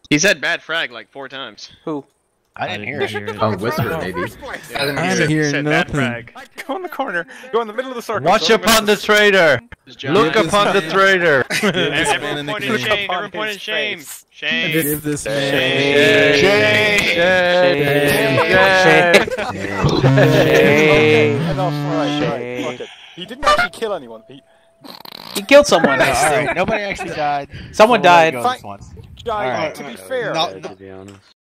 He said bad frag like 4 times. Who? I didn't hear it. Oh, whisper maybe. Yeah, I didn't hear said nothing. bad frag. Go in the corner. Go in the middle of the circle. Watch upon the traitor. Look Give this upon the man- traitor. Give this man Everyone an point in occasion. shame. Everyone point in shame. Shame. Give this man. Fuck it. He didn't actually kill anyone. He killed someone. Alright, nobody actually died. Someone died. Go this once. Alright, Alright. to be fair, Not- To be honest.